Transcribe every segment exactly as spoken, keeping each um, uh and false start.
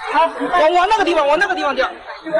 好，往往那个地方，往那个地方掉。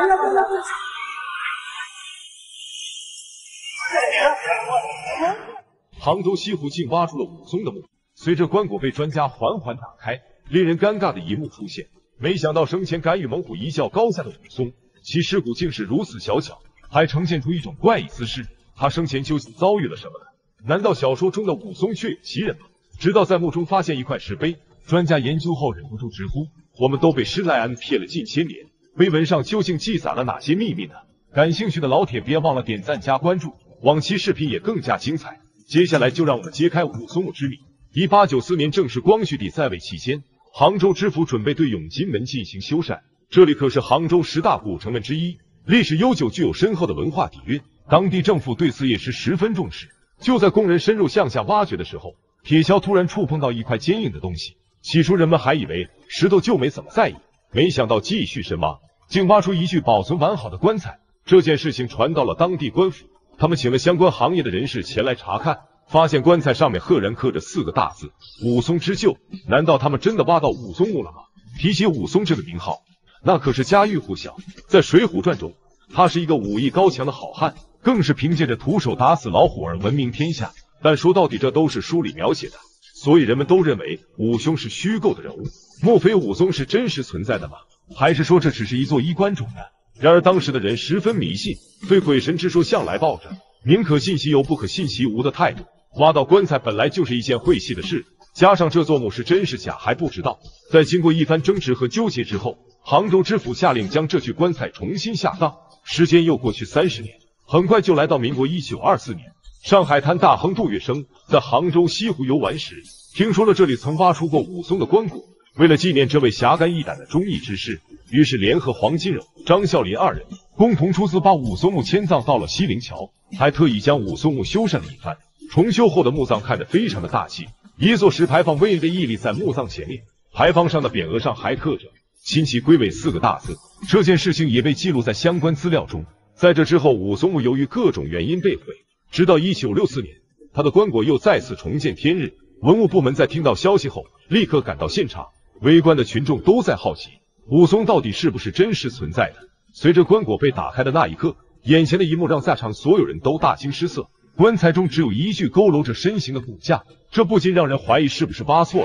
杭州西湖竟挖出了武松的墓，随着棺椁被专家缓缓打开，令人尴尬的一幕出现。没想到生前敢与猛虎一较高下的武松，其尸骨竟是如此小巧，还呈现出一种怪异姿势。他生前究竟遭遇了什么呢？难道小说中的武松确有其人吗？直到在墓中发现一块石碑，专家研究后忍不住直呼：我们都被施耐庵骗了近千年，碑文上究竟记载了哪些秘密呢？感兴趣的老铁别忘了点赞加关注，往期视频也更加精彩。接下来就让我们揭开武松墓之谜。一八九四年，正是光绪帝在位期间，杭州知府准备对永金门进行修缮，这里可是杭州十大古城门之一，历史悠久，具有深厚的文化底蕴。当地政府对此也是十分重视。就在工人深入向下挖掘的时候，铁锹突然触碰到一块坚硬的东西。起初人们还以为石头，就没怎么在意，没想到继续深挖，竟挖出一具保存完好的棺材。这件事情传到了当地官府，他们请了相关行业的人士前来查看，发现棺材上面赫然刻着四个大字：武松之柩。难道他们真的挖到武松墓了吗？提起武松这个名号，那可是家喻户晓。在《水浒传》中，他是一个武艺高强的好汉，更是凭借着徒手打死老虎而闻名天下。但说到底，这都是书里描写的，所以人们都认为武松是虚构的人物。莫非武松是真实存在的吗？还是说这只是一座衣冠冢呢？然而当时的人十分迷信，对鬼神之说向来抱着宁可信其有不可信其无的态度。挖到棺材本来就是一件晦气的事，加上这座墓是真是假还不知道。在经过一番争执和纠结之后，杭州知府下令将这具棺材重新下葬。时间又过去三十年，很快就来到民国一九二四年。上海滩大亨杜月笙在杭州西湖游玩时，听说了这里曾挖出过武松的棺椁。为了纪念这位侠肝义胆的忠义之士，于是联合黄金荣、张孝林二人共同出资把武松墓迁葬到了西泠桥，还特意将武松墓修缮了一番。重修后的墓葬看着非常的大气，一座石牌坊巍巍地屹立在墓葬前面，牌坊上的匾额上还刻着亲其归位四个大字。这件事情也被记录在相关资料中。在这之后，武松墓由于各种原因被毁，直到一九六四年，他的棺椁又再次重见天日。文物部门在听到消息后立刻赶到现场，围观的群众都在好奇武松到底是不是真实存在的。随着棺椁被打开的那一刻，眼前的一幕让在场所有人都大惊失色。棺材中只有一具佝偻着身形的骨架，这不禁让人怀疑是不是挖错了。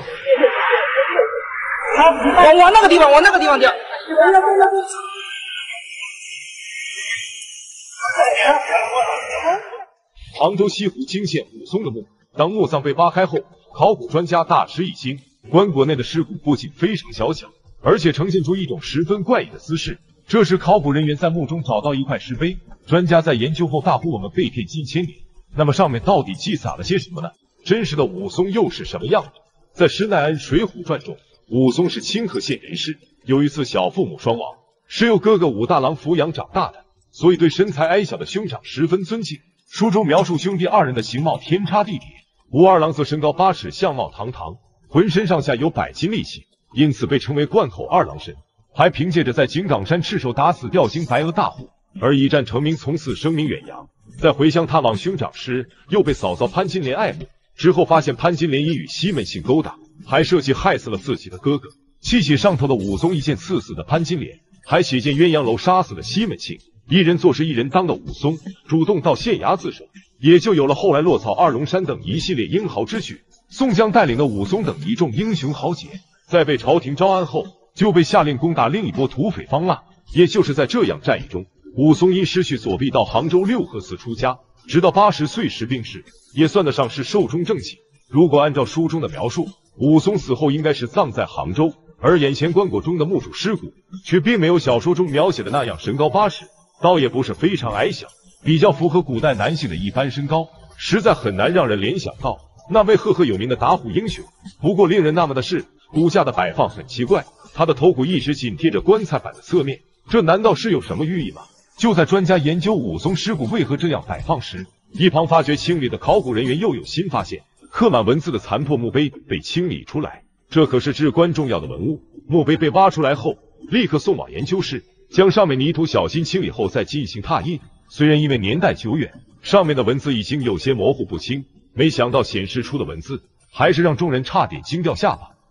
好，往往那个地方，往那个地方掉。 杭州西湖惊现武松的墓，当墓葬被挖开后，考古专家大吃一惊，棺椁内的尸骨不仅非常小巧，而且呈现出一种十分怪异的姿势。这时考古人员在墓中找到一块石碑，专家在研究后大呼我们被骗近千年。那么上面到底记载了些什么呢？真实的武松又是什么样的？在施耐庵《水浒传》中，武松是清河县人士，有一次小父母双亡，是由哥哥武大郎抚养长大的，所以对身材矮小的兄长十分尊敬。书中描述兄弟二人的形貌天差地别，武二郎则身高八尺，相貌堂堂，浑身上下有百斤力气，因此被称为贯口二郎神。还凭借着在井冈山赤手打死吊睛白额大虎而一战成名，从此声名远扬。在回乡探望兄长时，又被嫂嫂潘金莲爱慕，之后发现潘金莲已与西门庆勾搭，还设计害死了自己的哥哥。气起上头的武松一剑刺死的潘金莲，还写进鸳鸯楼杀死了西门庆。一人做事一人当的武松主动到县衙自首，也就有了后来落草二龙山等一系列英豪之举。宋江带领的武松等一众英雄豪杰，在被朝廷招安后，就被下令攻打另一波土匪方腊。也就是在这样战役中，武松因失去左臂到杭州六合寺出家，直到八十岁时病逝，也算得上是寿终正寝。如果按照书中的描述，武松死后应该是葬在杭州，而眼前棺椁中的墓主尸骨却并没有小说中描写的那样身高八尺，倒也不是非常矮小，比较符合古代男性的一般身高，实在很难让人联想到那位赫赫有名的打虎英雄。不过令人纳闷的是，骨架的摆放很奇怪，他的头骨一直紧贴着棺材板的侧面，这难道是有什么寓意吗？就在专家研究武松尸骨为何这样摆放时，一旁发掘清理的考古人员又有新发现，刻满文字的残破墓碑被清理出来，这可是至关重要的文物。墓碑被挖出来后，立刻送往研究室，将上面泥土小心清理后再进行拓印。虽然因为年代久远，上面的文字已经有些模糊不清，没想到显示出的文字还是让众人差点惊掉下巴。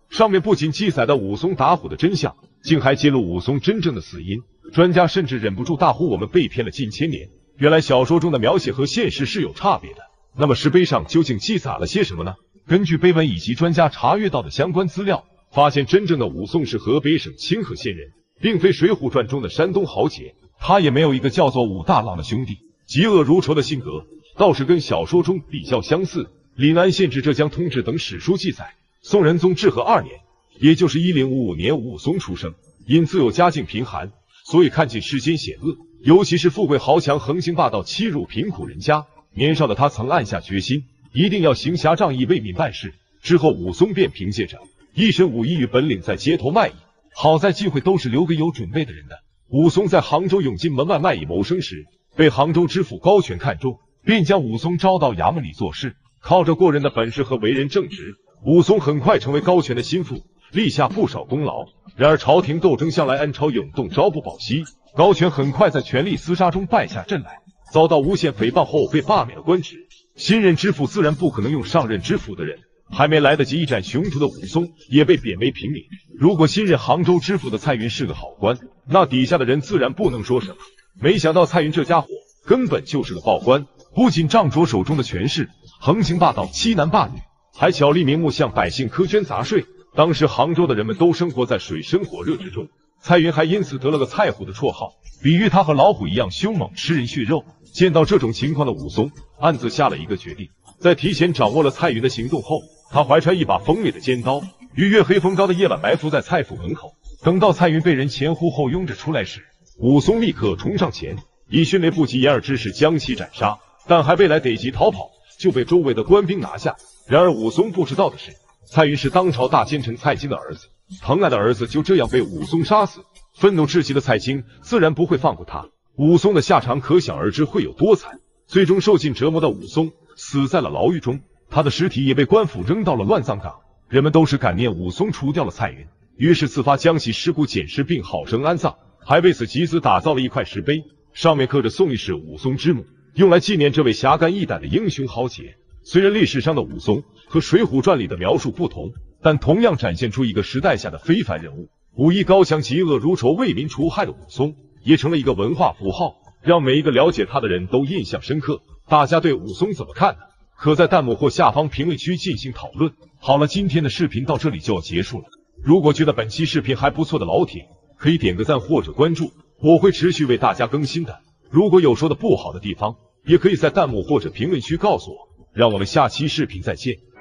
上面不仅记载了武松打虎的真相，竟还揭露武松真正的死因。专家甚至忍不住大呼：我们被骗了近千年！原来小说中的描写和现实是有差别的。那么石碑上究竟记载了些什么呢？根据碑文以及专家查阅到的相关资料，发现真正的武松是河北省清河县人，并非《水浒传》中的山东豪杰。他也没有一个叫做武大郎的兄弟，嫉恶如仇的性格倒是跟小说中比较相似。岭南县志、浙江通志等史书记载，宋仁宗至和二年，也就是一零五五年，武松出生。因自幼家境贫寒，所以看尽世间险恶，尤其是富贵豪强横行霸道欺辱贫苦人家。年少的他曾暗下决心，一定要行侠仗义为民办事。之后武松便凭借着一身武艺与本领在街头卖艺，好在机会都是留给有准备的人的。武松在杭州永金门外卖艺谋生时，被杭州知府高权看中，便将武松招到衙门里做事。靠着过人的本事和为人正直，武松很快成为高权的心腹，立下不少功劳。然而朝廷斗争向来暗潮涌动，朝不保夕，高权很快在权力厮杀中败下阵来，遭到诬陷诽谤后被罢免了官职。新任知府自然不可能用上任知府的人，还没来得及一展雄图的武松也被贬为平民。如果新任杭州知府的蔡云是个好官，那底下的人自然不能说什么。没想到蔡云这家伙根本就是个暴官，不仅仗着手中的权势横行霸道欺男霸女，还巧立名目向百姓苛捐杂税。当时杭州的人们都生活在水深火热之中，蔡云还因此得了个蔡虎的绰号，比喻他和老虎一样凶猛，吃人血肉。见到这种情况的武松暗自下了一个决定，在提前掌握了蔡云的行动后，他怀揣一把锋利的尖刀，于月黑风高的夜晚埋伏在蔡府门口。等到蔡云被人前呼后拥着出来时，武松立刻冲上前，以迅雷不及掩耳之势将其斩杀，但还未来得及逃跑，就被周围的官兵拿下。然而武松不知道的是，蔡云是当朝大奸臣蔡京的儿子，疼爱的儿子就这样被武松杀死。愤怒至极的蔡京自然不会放过他，武松的下场可想而知会有多惨。最终受尽折磨的武松死在了牢狱中，他的尸体也被官府扔到了乱葬岗。人们都是感念武松除掉了蔡云，于是自发将其尸骨捡尸并好生安葬，还为此集资打造了一块石碑，上面刻着宋义士武松之墓，用来纪念这位侠肝义胆的英雄豪杰。虽然历史上的武松和《水浒传》里的描述不同，但同样展现出一个时代下的非凡人物。武艺高强、嫉恶如仇、为民除害的武松，也成了一个文化符号，让每一个了解他的人都印象深刻。大家对武松怎么看呢？可在弹幕或下方评论区进行讨论。好了，今天的视频到这里就要结束了。如果觉得本期视频还不错的老铁，可以点个赞或者关注，我会持续为大家更新的。如果有说的不好的地方，也可以在弹幕或者评论区告诉我。让我们下期视频再见。